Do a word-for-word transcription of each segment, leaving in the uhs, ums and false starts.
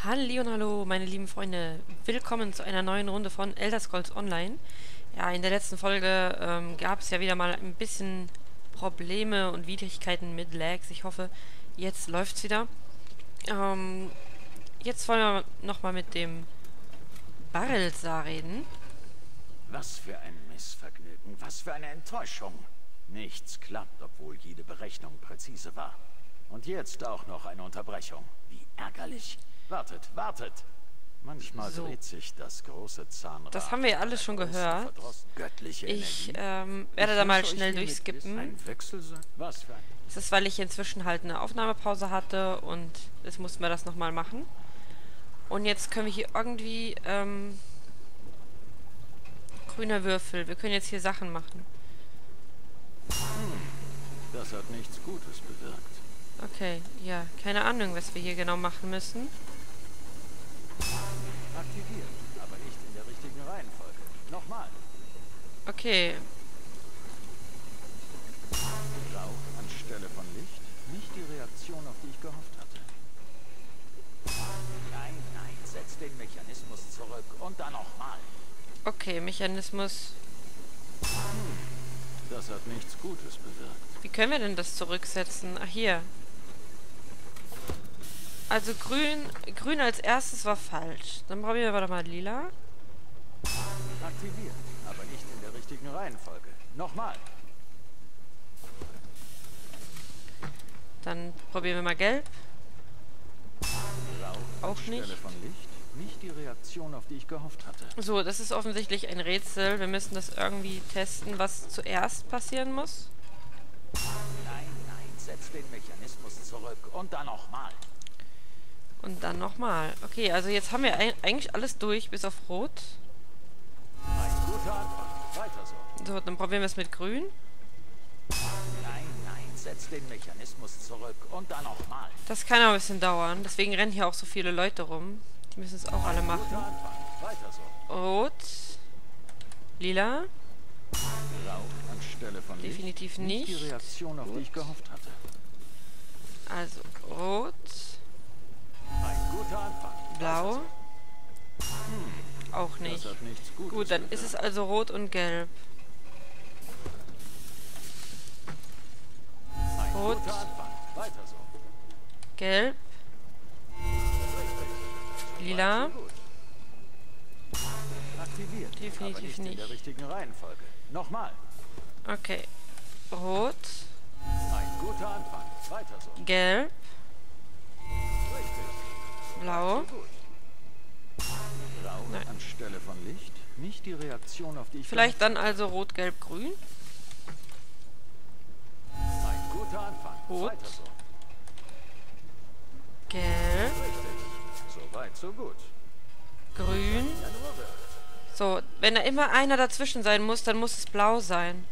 Halli und hallo, meine lieben Freunde. Willkommen zu einer neuen Runde von Elder Scrolls Online. Ja, in der letzten Folge ähm, gab es ja wieder mal ein bisschen Probleme und Widrigkeiten mit Lags. Ich hoffe, jetzt läuft's wieder. Ähm, jetzt wollen wir nochmal mit dem Barrelsar reden. Was für ein Missvergnügen, was für eine Enttäuschung. Nichts klappt, obwohl jede Berechnung präzise war. Und jetzt auch noch eine Unterbrechung. Wie ärgerlich. Wartet, wartet. Manchmal So. dreht sich das große Zahnrad. Das haben wir ja alles schon einer großen, gehört. verdrossenen Göttliche Ich Energie. ähm, werde Ich da mal wünsche euch schnell hiermit durchskippen. Ein Wechsel sein. Was für ein... Das ist, weil ich inzwischen halt eine Aufnahmepause hatte und jetzt mussten wir das nochmal machen. Und jetzt können wir hier irgendwie, ähm, grüner Würfel. Wir können jetzt hier Sachen machen. Das hat nichts Gutes bewirkt. Okay, ja. Keine Ahnung, was wir hier genau machen müssen. Aktiviert, aber nicht in der richtigen Reihenfolge. Nochmal. Okay. Rauch anstelle von Licht. Nicht die Reaktion, auf die ich gehofft hatte. Nein, nein, setz den Mechanismus zurück und dann nochmal. Okay, Mechanismus. Das hat nichts Gutes bewirkt. Wie können wir denn das zurücksetzen? Ach, hier. Also grün, grün als erstes war falsch. Dann probieren wir doch mal lila. Aktiviert, aber nicht in der richtigen Reihenfolge. Nochmal. Dann probieren wir mal gelb. Rauch Auch anstelle nicht. von Licht. Nicht die Reaktion, auf die ich gehofft hatte. So, das ist offensichtlich ein Rätsel. Wir müssen das irgendwie testen, was zuerst passieren muss. Nein, nein, setz den Mechanismus zurück und dann nochmal. Und dann nochmal. Okay, also jetzt haben wir ein, eigentlich alles durch, bis auf Rot. Ein guter Anfang. Weiter so. So, dann probieren wir es mit Grün. Nein, nein, setz den Mechanismus zurück und dann nochmal. Das kann aber ein bisschen dauern. Deswegen rennen hier auch so viele Leute rum. Die müssen es auch alle Guter machen. Anfang. Weiter so. Rot. Lila. Rauch anstelle von Licht. Definitiv Nicht die nicht. Reaktion, auf die ich gehofft hatte. Also Rot. Ein guter Anfang. Blau. Auch Das nicht. hat nichts Gutes Gut, dann ist es also Rot und Gelb. Ein Rot. guter Anfang. Weiter so. Gelb. Lila. Gut. Aktiviert. Definitiv aber nicht, in der nicht. richtigen Reihenfolge. Nochmal. Okay. Rot. Ein guter Anfang. Weiter so. Gelb. Richtig. Blau. Gut. Rauch Nein. anstelle von Licht. Nicht die Reaktion, auf die ich Vielleicht dann also Rot, Gelb, Grün. gehofft- Ein guter Anfang. Rot. Weiter so. Gelb. Richtig. So weit, so gut. Grün. Ja, nur wird. So, wenn da immer einer dazwischen sein muss, dann muss es blau sein.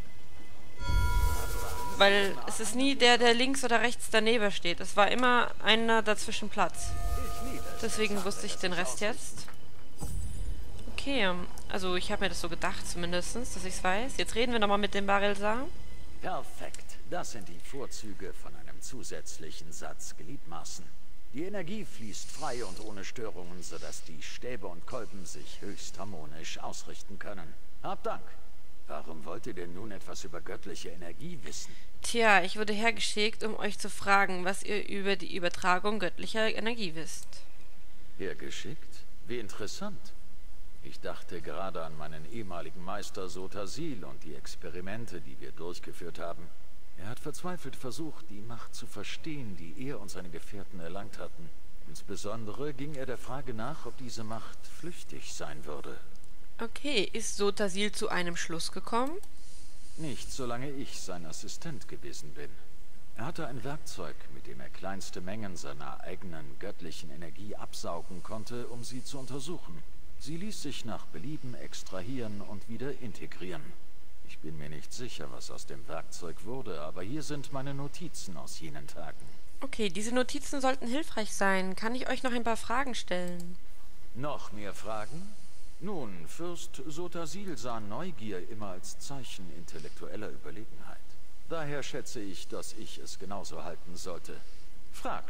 Weil es ist nie der, der links oder rechts daneben steht. Es war immer einer dazwischen Platz. Ich liebe es. Deswegen wusste ich den Rest jetzt. Okay, ähm, also ich habe mir das so gedacht zumindest, dass ich es weiß. Jetzt reden wir nochmal mit dem Barrelsar. Perfekt. Das sind die Vorzüge von einem zusätzlichen Satz Gliedmaßen. Die Energie fließt frei und ohne Störungen, sodass die Stäbe und Kolben sich höchst harmonisch ausrichten können. Hab Dank. Warum wollt ihr denn nun etwas über göttliche Energie wissen? Tja, ich wurde hergeschickt, um euch zu fragen, was ihr über die Übertragung göttlicher Energie wisst. Hergeschickt? Wie interessant. Ich dachte gerade an meinen ehemaligen Meister Sotasil und die Experimente, die wir durchgeführt haben. Er hat verzweifelt versucht, die Macht zu verstehen, die er und seine Gefährten erlangt hatten. Insbesondere ging er der Frage nach, ob diese Macht flüchtig sein würde. Okay, ist Sotasil zu einem Schluss gekommen? Nicht solange ich sein Assistent gewesen bin. Er hatte ein Werkzeug, mit dem er kleinste Mengen seiner eigenen göttlichen Energie absaugen konnte, um sie zu untersuchen. Sie ließ sich nach Belieben extrahieren und wieder integrieren. Ich bin mir nicht sicher, was aus dem Werkzeug wurde, aber hier sind meine Notizen aus jenen Tagen. Okay, diese Notizen sollten hilfreich sein. Kann ich euch noch ein paar Fragen stellen? Noch mehr Fragen? Nun, Fürst Sotasil sah Neugier immer als Zeichen intellektueller Überlegenheit. Daher schätze ich, dass ich es genauso halten sollte. Fragt,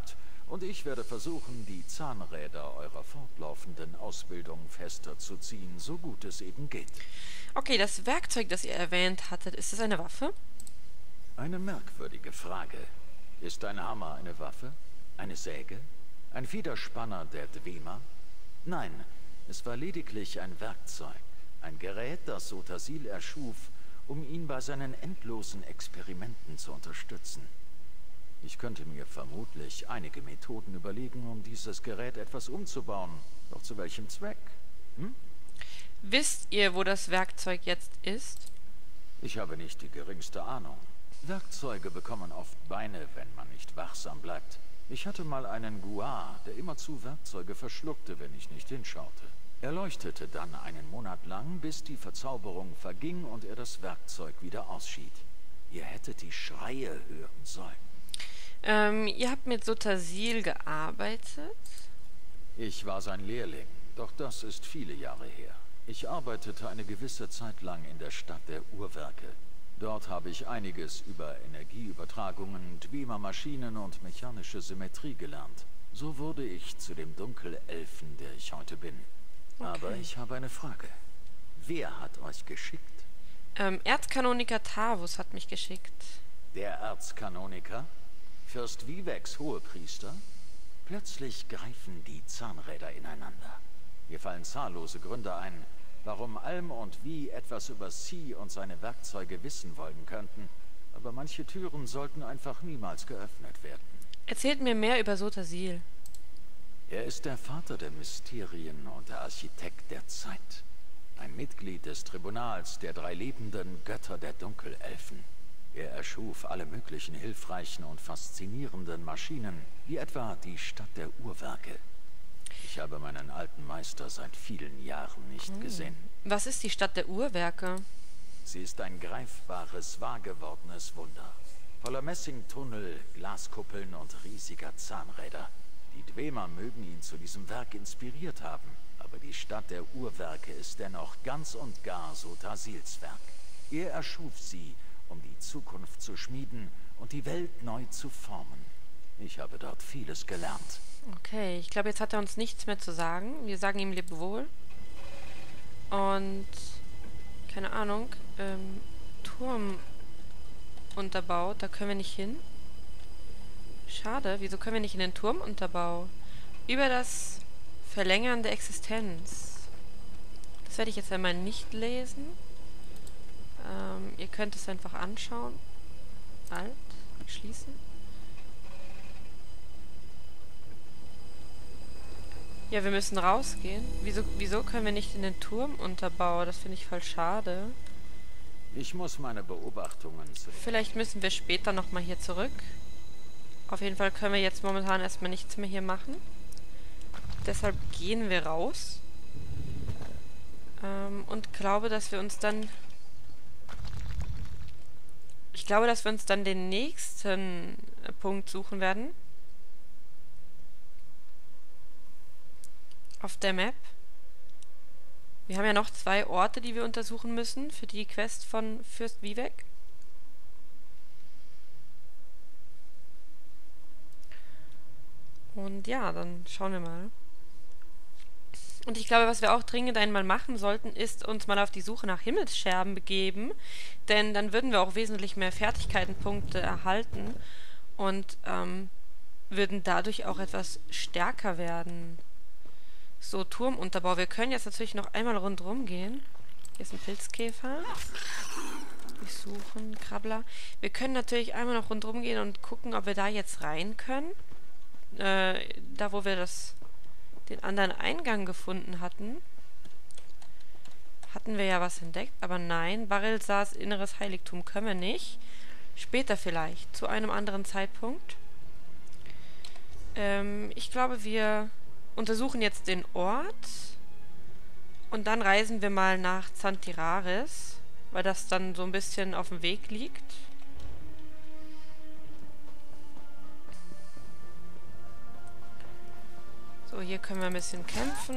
Und ich werde versuchen, die Zahnräder eurer fortlaufenden Ausbildung fester zu ziehen, so gut es eben geht. Okay, das Werkzeug, das ihr erwähnt hattet, ist es eine Waffe? Eine merkwürdige Frage. Ist ein Hammer eine Waffe? Eine Säge? Ein Federspanner der Dwemer? Nein, es war lediglich ein Werkzeug. Ein Gerät, das Sotasil erschuf, um ihn bei seinen endlosen Experimenten zu unterstützen. Ich könnte mir vermutlich einige Methoden überlegen, um dieses Gerät etwas umzubauen. Doch zu welchem Zweck? Hm? Wisst ihr, wo das Werkzeug jetzt ist? Ich habe nicht die geringste Ahnung. Werkzeuge bekommen oft Beine, wenn man nicht wachsam bleibt. Ich hatte mal einen Guar, der immerzu Werkzeuge verschluckte, wenn ich nicht hinschaute. Er leuchtete dann einen Monat lang, bis die Verzauberung verging und er das Werkzeug wieder ausschied. Ihr hättet die Schreie hören sollen. Ähm, ihr habt mit Sotasil gearbeitet? Ich war sein Lehrling, doch das ist viele Jahre her. Ich arbeitete eine gewisse Zeit lang in der Stadt der Uhrwerke. Dort habe ich einiges über Energieübertragungen, Dwemer-Maschinen und mechanische Symmetrie gelernt. So wurde ich zu dem Dunkelelfen, der ich heute bin. Okay. Aber ich habe eine Frage. Wer hat euch geschickt? Ähm, Erzkanoniker Tavus hat mich geschickt. Der Erzkanoniker? Fürst Vivex Hohepriester? Plötzlich greifen die Zahnräder ineinander. Mir fallen zahllose Gründe ein, warum Alm und Vi etwas über Sie und seine Werkzeuge wissen wollen könnten. Aber manche Türen sollten einfach niemals geöffnet werden. Erzählt mir mehr über Sotasil. Er ist der Vater der Mysterien und der Architekt der Zeit. Ein Mitglied des Tribunals der drei lebenden Götter der Dunkelelfen. Er erschuf alle möglichen hilfreichen und faszinierenden Maschinen, wie etwa die Stadt der Uhrwerke. Ich habe meinen alten Meister seit vielen Jahren nicht hm. gesehen. Was ist die Stadt der Uhrwerke? Sie ist ein greifbares, wahr gewordenes Wunder. Voller Messingtunnel, Glaskuppeln und riesiger Zahnräder. Die Dwemer mögen ihn zu diesem Werk inspiriert haben, aber die Stadt der Uhrwerke ist dennoch ganz und gar Sotasils Werk. Er erschuf sie, um die Zukunft zu schmieden und die Welt neu zu formen. Ich habe dort vieles gelernt. Okay, ich glaube, jetzt hat er uns nichts mehr zu sagen. Wir sagen ihm Lebewohl. Und, keine Ahnung, ähm, Turm unterbaut, da können wir nicht hin. Schade, wieso können wir nicht in den Turmunterbau? Über das Verlängern der Existenz. Das werde ich jetzt einmal nicht lesen. Ähm, ihr könnt es einfach anschauen. Alt, schließen. Ja, wir müssen rausgehen. Wieso, wieso können wir nicht in den Turmunterbau? Das finde ich voll schade. Ich muss meine Beobachtungen zu... Vielleicht müssen wir später nochmal hier zurück. Auf jeden Fall können wir jetzt momentan erstmal nichts mehr hier machen. Deshalb gehen wir raus. Ähm, und glaube, dass wir uns dann... Ich glaube, dass wir uns dann den nächsten Punkt suchen werden. Auf der Map. Wir haben ja noch zwei Orte, die wir untersuchen müssen für die Quest von Fürst Vivek. Und ja, dann schauen wir mal. Und ich glaube, was wir auch dringend einmal machen sollten, ist uns mal auf die Suche nach Himmelsscherben begeben. Denn dann würden wir auch wesentlich mehr Fertigkeitenpunkte erhalten und ähm, würden dadurch auch etwas stärker werden. So, Turmunterbau. Wir können jetzt natürlich noch einmal rundherum gehen. Hier ist ein Pilzkäfer. Wir suchen Krabbler. Wir können natürlich einmal noch rundherum gehen und gucken, ob wir da jetzt rein können. Äh, da, wo wir das, den anderen Eingang gefunden hatten, hatten wir ja was entdeckt. Aber nein, Barilsars inneres Heiligtum können wir nicht. Später vielleicht, zu einem anderen Zeitpunkt. Ähm, ich glaube, wir... untersuchen jetzt den Ort und dann reisen wir mal nach Zantiraris, weil das dann so ein bisschen auf dem Weg liegt. So, hier können wir ein bisschen kämpfen.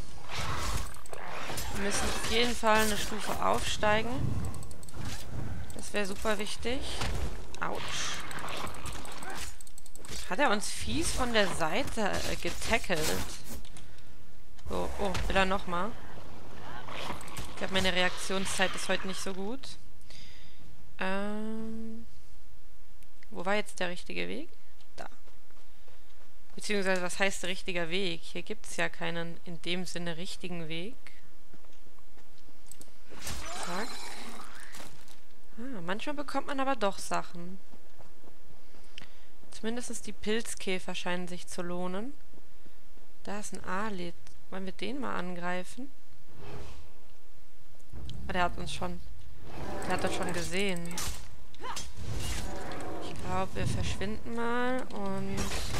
Wir müssen auf jeden Fall eine Stufe aufsteigen. Das wäre super wichtig. Autsch. Hat er uns fies von der Seite äh, getackelt? So, oh, will er nochmal? Ich glaube, meine Reaktionszeit ist heute nicht so gut. Ähm... Wo war jetzt der richtige Weg? Da. Beziehungsweise, was heißt richtiger Weg? Hier gibt es ja keinen in dem Sinne richtigen Weg. Zack. Ah, manchmal bekommt man aber doch Sachen. Zumindest die Pilzkäfer scheinen sich zu lohnen. Da ist ein Alit. Wollen wir den mal angreifen? Oh, der hat uns schon... Der hat das schon gesehen. Ich glaube, wir verschwinden mal und...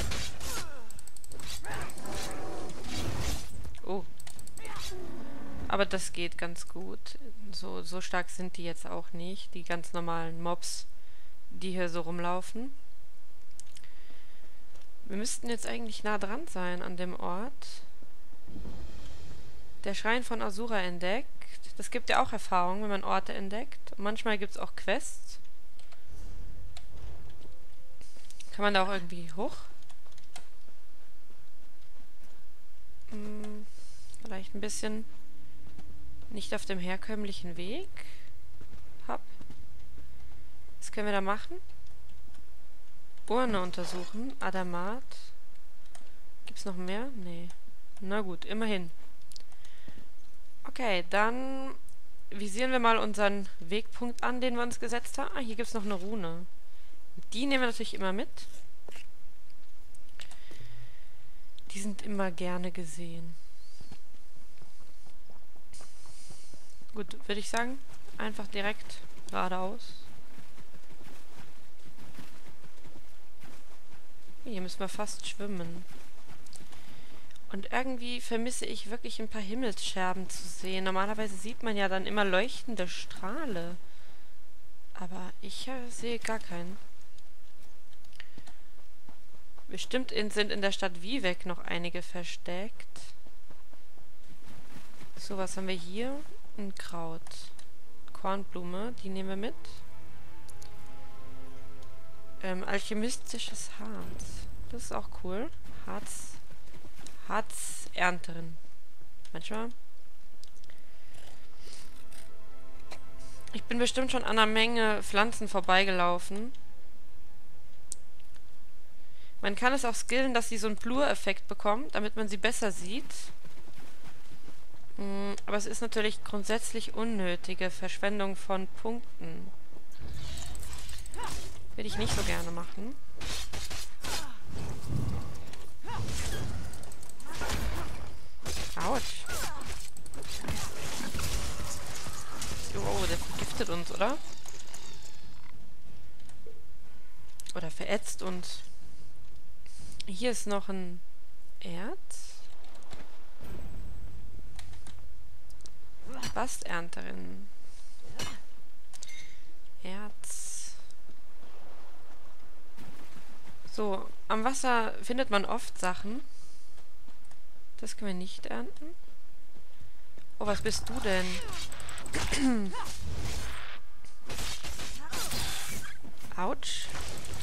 Oh. Aber das geht ganz gut. So, so stark sind die jetzt auch nicht. Die ganz normalen Mobs, die hier so rumlaufen. Wir müssten jetzt eigentlich nah dran sein an dem Ort. Der Schrein von Asura entdeckt. Das gibt ja auch Erfahrung, wenn man Orte entdeckt. Und manchmal gibt es auch Quests. Kann man da auch irgendwie hoch? Hm, vielleicht ein bisschen nicht auf dem herkömmlichen Weg. Hab. Was können wir da machen? Urne untersuchen. Adamat. Gibt's noch mehr? Nee. Na gut, immerhin. Okay, dann visieren wir mal unseren Wegpunkt an, den wir uns gesetzt haben. Ah, hier gibt's noch eine Rune. Die nehmen wir natürlich immer mit. Die sind immer gerne gesehen. Gut, würde ich sagen, einfach direkt geradeaus. Hier müssen wir fast schwimmen. Und irgendwie vermisse ich wirklich ein paar Himmelsscherben zu sehen. Normalerweise sieht man ja dann immer leuchtende Strahle. Aber ich äh, sehe gar keinen. Bestimmt in, sind in der Stadt Vivec noch einige versteckt. So, was haben wir hier? Ein Kraut. Kornblume, die nehmen wir mit. Ähm, alchemistisches Harz. Das ist auch cool. Harz. Harzernterin. Manchmal. Ich bin bestimmt schon an einer Menge Pflanzen vorbeigelaufen. Man kann es auch skillen, dass sie so einen Blur-Effekt bekommt, damit man sie besser sieht. Mm, aber es ist natürlich grundsätzlich unnötige Verschwendung von Punkten. Würde ich nicht so gerne machen. Autsch. Oh, der vergiftet uns, oder? Oder verätzt uns. Hier ist noch ein Erz. Basternterin. Erz. So, am Wasser findet man oft Sachen. Das können wir nicht ernten. Oh, was bist du denn? Autsch.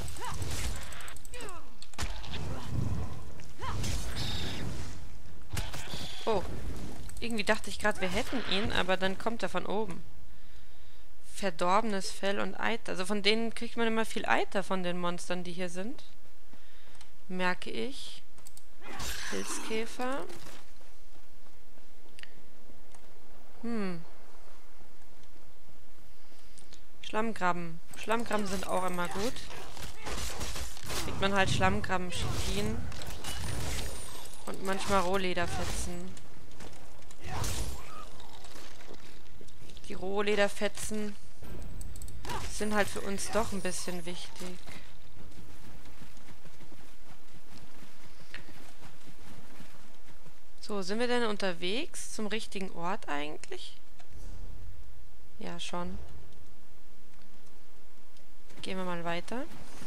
Oh. Irgendwie dachte ich gerade, wir hätten ihn, aber dann kommt er von oben. Verdorbenes Fell und Eiter. Also von denen kriegt man immer viel Eiter von den Monstern, die hier sind. Merke ich. Pilzkäfer. Hm. Schlammkrabben. Schlammkrabben sind auch immer gut. Kriegt man halt Schlammkrabben, Chitin. Und manchmal Rohlederfetzen. Die Rohlederfetzen sind halt für uns doch ein bisschen wichtig. So, sind wir denn unterwegs zum richtigen Ort eigentlich? Ja, schon. Gehen wir mal weiter.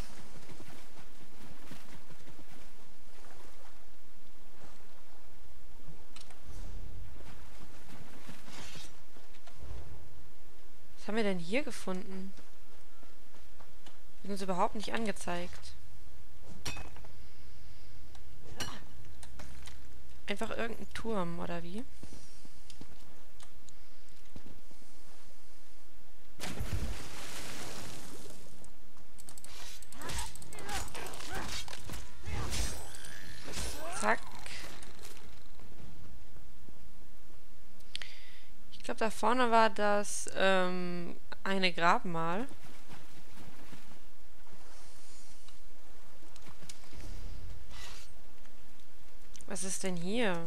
Was haben wir denn hier gefunden? Wird uns überhaupt nicht angezeigt. Einfach irgendein Turm, oder wie? Zack. Ich glaube, da vorne war das ähm, eine Grabmal. Was ist denn hier?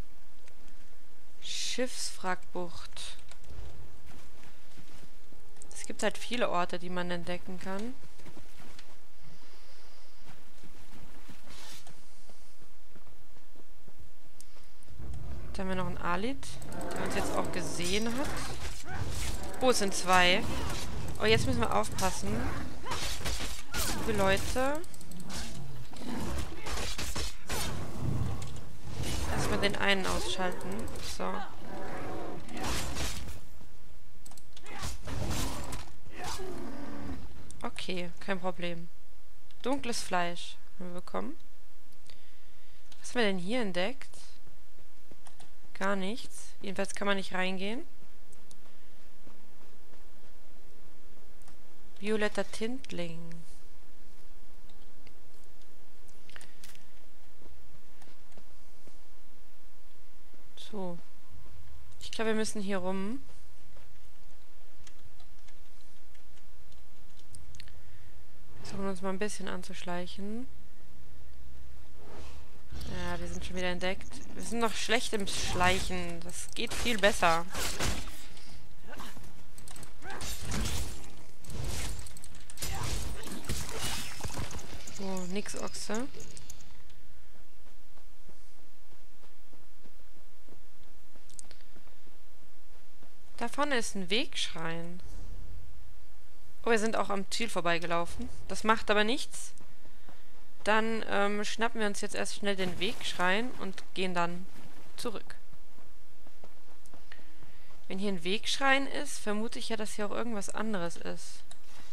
Schiffswrackbucht. Es gibt halt viele Orte, die man entdecken kann. Da haben wir noch einen Alit, der uns jetzt auch gesehen hat. Oh, es sind zwei. Oh, jetzt müssen wir aufpassen. Liebe Leute. Erstmal den einen ausschalten. So. Okay, kein Problem. Dunkles Fleisch haben wir bekommen. Was haben wir denn hier entdeckt? Gar nichts. Jedenfalls kann man nicht reingehen. Violetter Tintling. So. Ich glaube, wir müssen hier rum. Versuchen uns mal ein bisschen anzuschleichen. Ja, wir sind schon wieder entdeckt. Wir sind noch schlecht im Schleichen. Das geht viel besser. So, nix Ochse. Da vorne ist ein Wegschrein. Oh, wir sind auch am Ziel vorbeigelaufen. Das macht aber nichts. Dann ähm, schnappen wir uns jetzt erst schnell den Wegschrein und gehen dann zurück. Wenn hier ein Wegschrein ist, vermute ich ja, dass hier auch irgendwas anderes ist.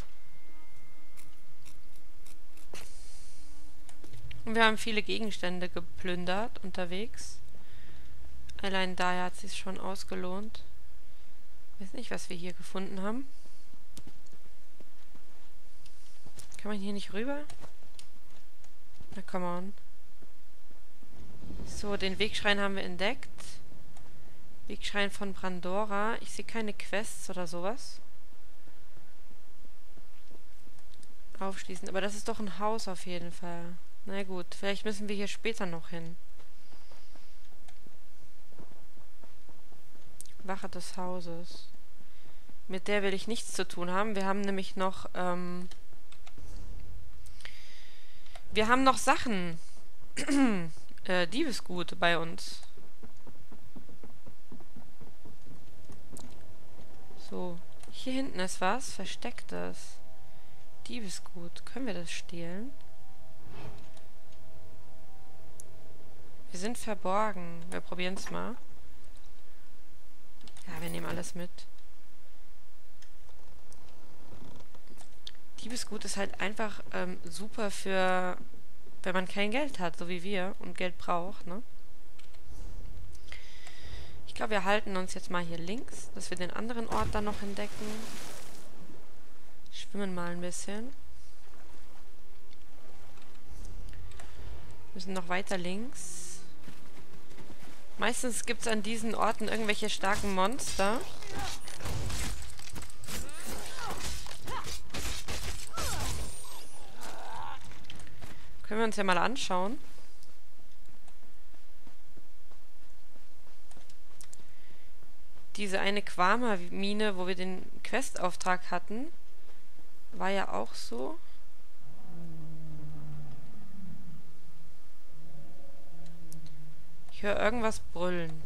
Und wir haben viele Gegenstände geplündert unterwegs. Allein daher hat es sich schon ausgelohnt. Ich weiß nicht, was wir hier gefunden haben. Kann man hier nicht rüber? Na, come on. So, den Wegschrein haben wir entdeckt. Wegschrein von Brandora. Ich sehe keine Quests oder sowas. Aufschließen. Aber das ist doch ein Haus auf jeden Fall. Na gut, vielleicht müssen wir hier später noch hin. Wache des Hauses. Mit der will ich nichts zu tun haben. Wir haben nämlich noch, ähm... Wir haben noch Sachen. äh, Diebesgut bei uns. So. Hier hinten ist was. Verstecktes. Diebesgut. Können wir das stehlen? Wir sind verborgen. Wir probieren es mal. Ja, wir nehmen alles mit. Diebesgut ist halt einfach ähm, super für, wenn man kein Geld hat, so wie wir, und Geld braucht, ne? Ich glaube, wir halten uns jetzt mal hier links, dass wir den anderen Ort dann noch entdecken. Schwimmen mal ein bisschen. Müssen noch weiter links. Meistens gibt es an diesen Orten irgendwelche starken Monster. Können wir uns ja mal anschauen. Diese eine Quama-Mine, wo wir den Questauftrag hatten, war ja auch so. Ich höre irgendwas brüllen.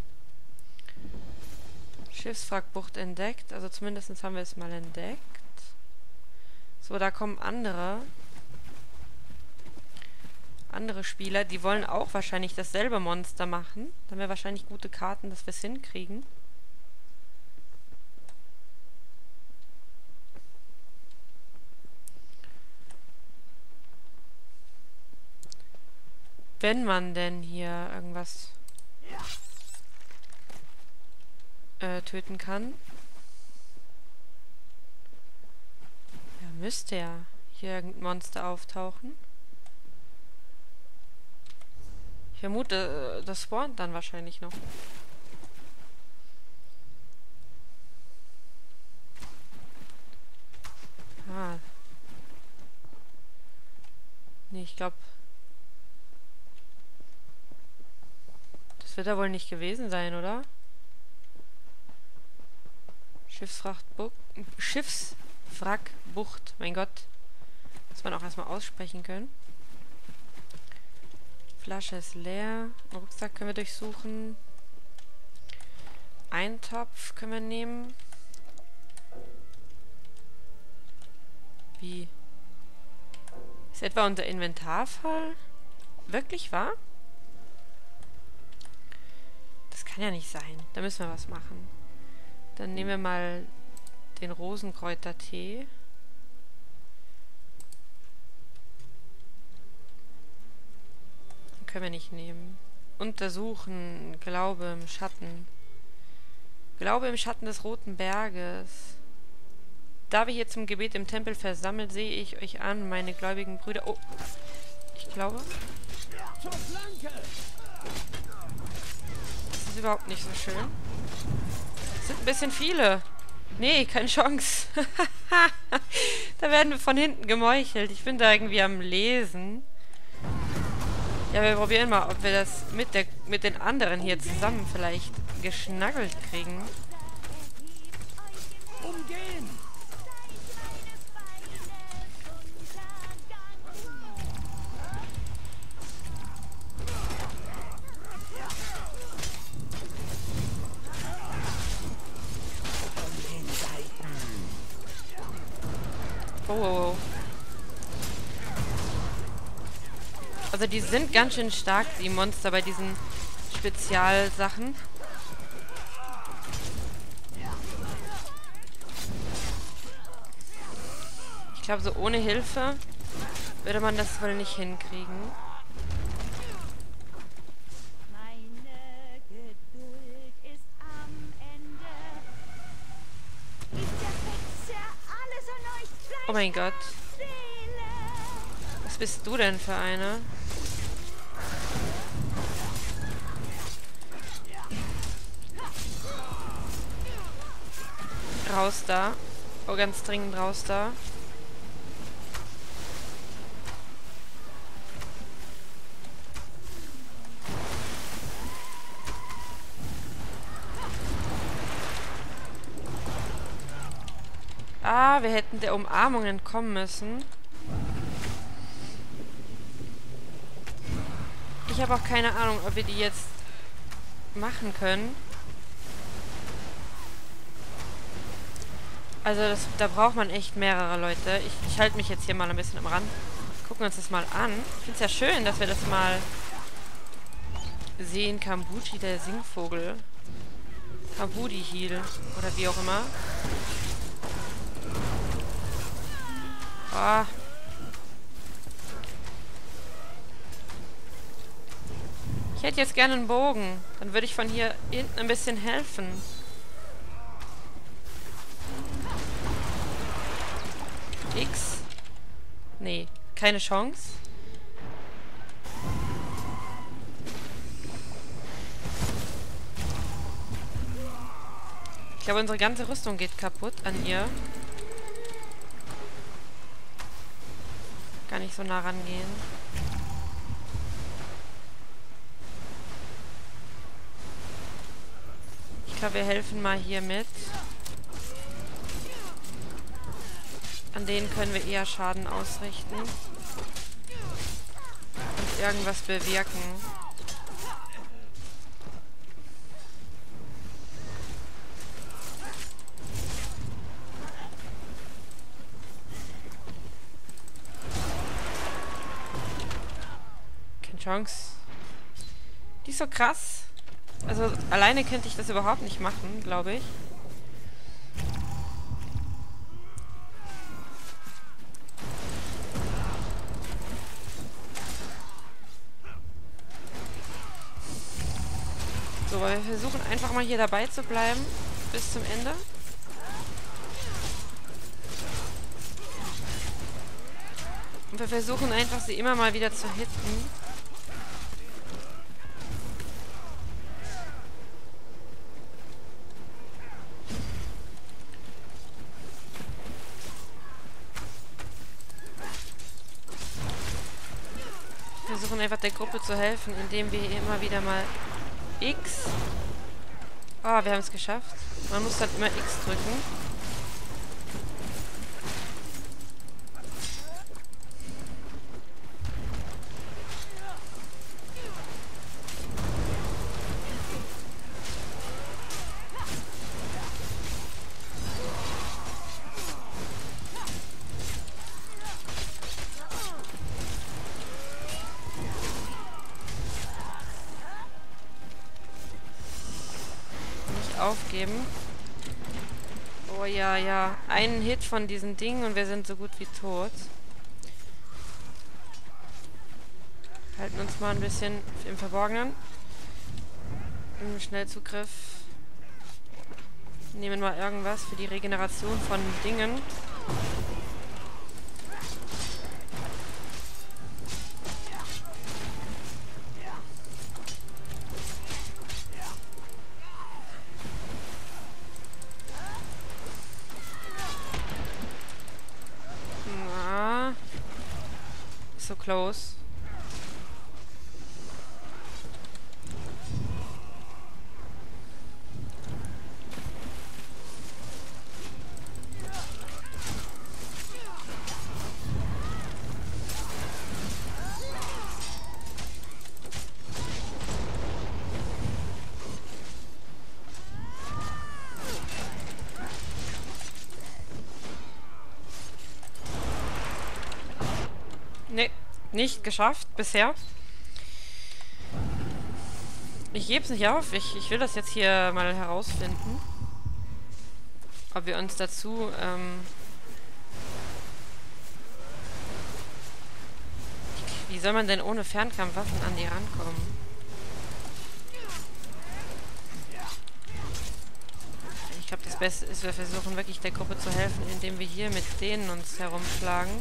Schiffswrackbucht entdeckt. Also zumindest haben wir es mal entdeckt. So, da kommen andere. Andere Spieler. Die wollen auch wahrscheinlich dasselbe Monster machen. Dann haben wir wahrscheinlich gute Karten, dass wir es hinkriegen. wenn man denn hier irgendwas äh, töten kann. Ja, müsste ja hier irgendein Monster auftauchen. Ich vermute, äh, das spawnt dann wahrscheinlich noch. Ah. Nee, ich glaube... Das wird da wohl nicht gewesen sein, oder? Schiffswrackbucht. Schiffswrackbucht. Mein Gott. Muss man auch erstmal aussprechen können. Flasche ist leer. Rucksack können wir durchsuchen. Eintopf können wir nehmen. Wie? Ist etwa unser Inventarfall wirklich wahr? Das kann ja nicht sein. Da müssen wir was machen. Dann nehmen wir mal den Rosenkräutertee. Den können wir nicht nehmen. Untersuchen. Glaube im Schatten. Glaube im Schatten des Roten Berges. Da wir hier zum Gebet im Tempel versammelt, sehe ich euch an, meine gläubigen Brüder. Oh, ich glaube... Das ist überhaupt nicht so schön. Es sind ein bisschen viele. Nee, keine Chance. Da werden wir von hinten gemeuchelt. Ich bin da irgendwie am Lesen. Ja, wir probieren mal, ob wir das mit, der, mit den anderen hier zusammen vielleicht geschnaggelt kriegen. Umgehen! Oh. Also die sind ganz schön stark, die Monster bei diesen Spezialsachen. Ich glaube, so ohne Hilfe würde man das wohl nicht hinkriegen. Oh mein Gott. Was bist du denn für eine? Raus da. Oh, ganz dringend raus da. Ah, wir hätten der Umarmung entkommen müssen. Ich habe auch keine Ahnung, ob wir die jetzt machen können. Also das, da braucht man echt mehrere Leute. Ich, ich halte mich jetzt hier mal ein bisschen am Rand. Gucken uns das mal an. Ich finde es ja schön, dass wir das mal sehen. Kambuchi, der Singvogel. Kabudi-Heal. Oder wie auch immer. Ah. Ich hätte jetzt gerne einen Bogen. Dann würde ich von hier hinten ein bisschen helfen. X? Nee, keine Chance. Ich glaube, unsere ganze Rüstung geht kaputt an ihr. Gar nicht so nah rangehen. Ich glaube, wir helfen mal hier mit. An denen können wir eher Schaden ausrichten. Und irgendwas bewirken. Keine Chance. Die ist so krass. Also alleine könnte ich das überhaupt nicht machen, glaube ich. wir versuchen einfach mal hier dabei zu bleiben. Bis zum Ende. Und wir versuchen einfach, sie immer mal wieder zu hitten. Wir versuchen einfach der Gruppe zu helfen, indem wir hier immer wieder mal X... Ah, oh, wir haben es geschafft. Man muss dann immer X drücken. Aufgeben. Oh ja, ja. Einen Hit von diesen Dingen und wir sind so gut wie tot. Halten uns mal ein bisschen im Verborgenen. Im Schnellzugriff. Nehmen mal irgendwas für die Regeneration von Dingen. So close. Nee, nicht geschafft bisher. Ich gebe es nicht auf. Ich, ich will das jetzt hier mal herausfinden. Ob wir uns dazu... Ähm wie soll man denn ohne Fernkampfwaffen an die rankommen? Ich glaube, das Beste ist, wir versuchen wirklich der Gruppe zu helfen, indem wir hier mit denen uns herumschlagen.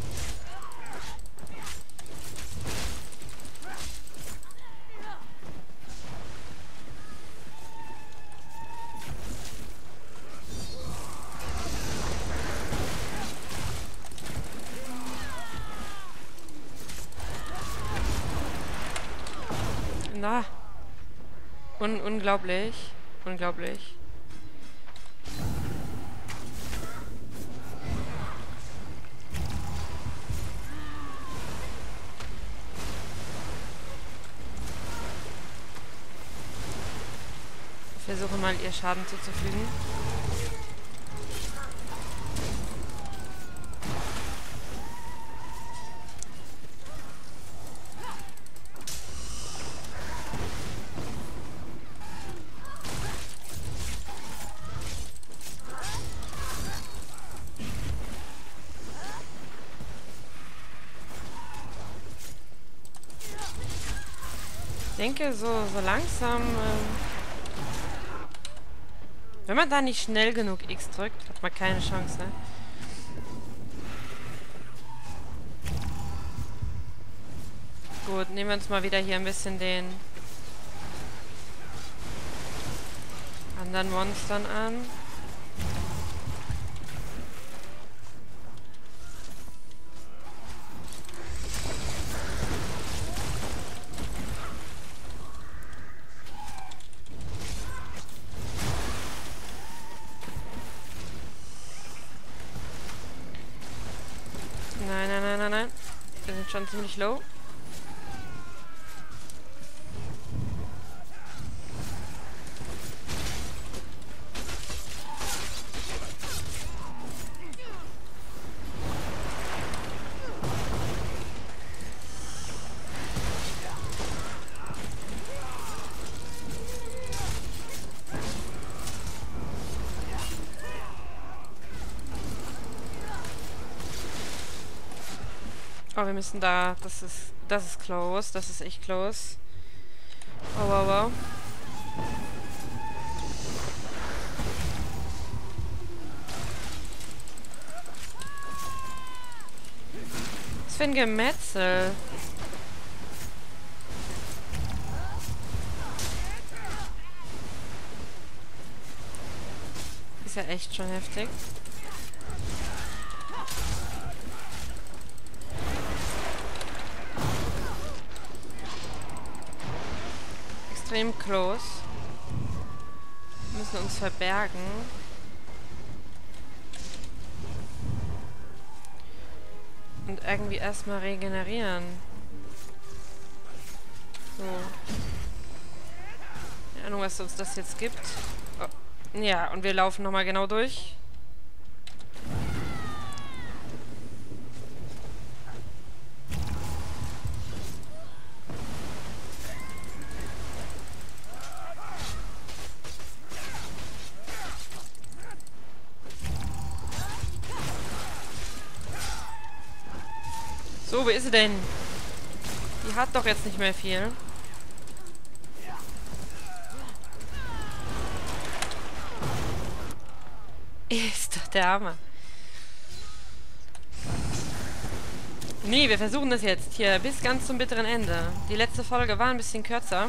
Na. Un unglaublich. Unglaublich. Wir versuchen mal, ihr Schaden zuzufügen. Ich denke, so, so langsam... Ähm wenn man da nicht schnell genug X drückt, hat man keine Chance, ne? Gut, nehmen wir uns mal wieder hier ein bisschen den anderen Monstern an. Nein, nein, nein, nein, nein. Wir sind schon ziemlich low. Oh, wir müssen da... Das ist... Das ist close. Das ist echt close. Oh, wow, wow. Was für ein Gemetzel. Ist ja echt schon heftig. Extrem close. Wir müssen uns verbergen. Und irgendwie erstmal regenerieren. So. Keine Ahnung, was uns das jetzt gibt. Oh. Ja, und wir laufen nochmal genau durch. So, wo ist sie denn? Die hat doch jetzt nicht mehr viel. Ist doch der Hammer. Nee, wir versuchen das jetzt hier bis ganz zum bitteren Ende. Die letzte Folge war ein bisschen kürzer.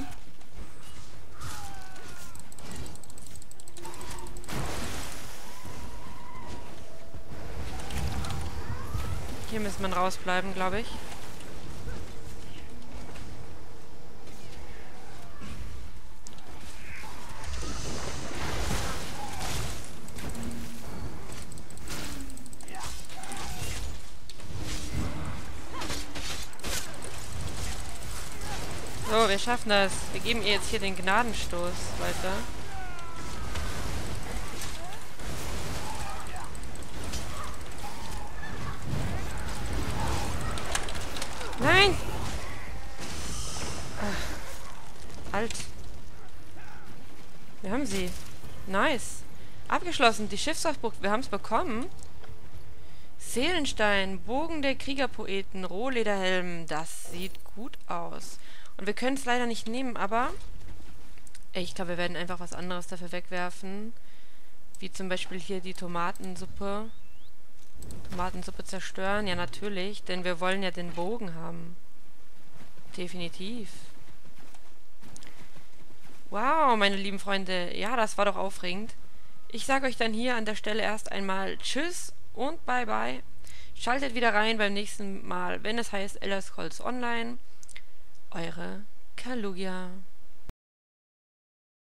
Hier müssen wir rausbleiben, glaube ich. So, wir schaffen das. Wir geben ihr jetzt hier den Gnadenstoß, Leute. Nein! Ach, alt. Wir haben sie. Nice. Abgeschlossen. Die Schiffsaufbruch. Wir haben es bekommen. Seelenstein. Bogen der Kriegerpoeten. Rohlederhelm. Das sieht gut aus. Und wir können es leider nicht nehmen, aber ich glaube, wir werden einfach was anderes dafür wegwerfen. Wie zum Beispiel hier die Tomatensuppe. Tomatensuppe zerstören? Ja, natürlich, denn wir wollen ja den Bogen haben. Definitiv. Wow, meine lieben Freunde. Ja, das war doch aufregend. Ich sage euch dann hier an der Stelle erst einmal Tschüss und Bye Bye. Schaltet wieder rein beim nächsten Mal, wenn es heißt Elder Scrolls Online. Eure Kalugia.